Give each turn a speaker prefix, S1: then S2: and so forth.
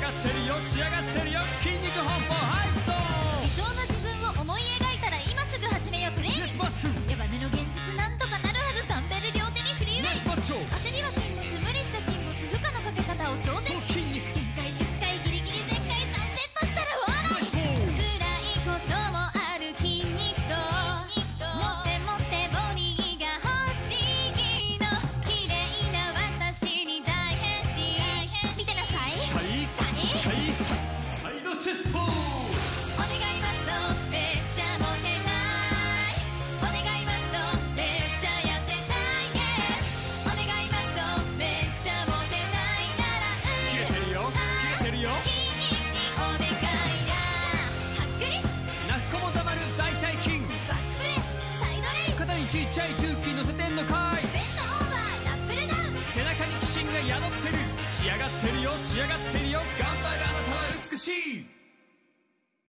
S1: がってるよ仕上がってるよ筋肉本舗配送。
S2: 理想の自分を思い描いたら今すぐ始めようトレーニング。ヤバめの現実なんとかなるはず。ダンベル両手にフリーウェイ。焦りは禁物無理しちゃ沈没。負荷のかけ方を調節。
S1: 筋肉
S2: 限界10回ギリギリ全開3セットしたら笑い。辛いこともある筋肉ともってもってボディが欲しいの。綺麗な私に大変身。見てなさい
S1: サイドチェスト。
S2: お願いマストめっちゃモテたい。お願いマストめっちゃ痩せたい。お願いマストめっちゃモテたいなら
S1: 切れてるよ切れてるよ。
S2: 筋肉にお願いだ。はっくり
S1: 泣く子もたまる大腿筋。
S2: バックプレスサイドレイ。
S1: 肩にちっちゃい重機乗せてんのかい。
S2: ベントオーバーラップルダウン。
S1: 背中に鬼神が宿ってる。仕上がってるよ仕上がってるよ頑張るあなたは美しい。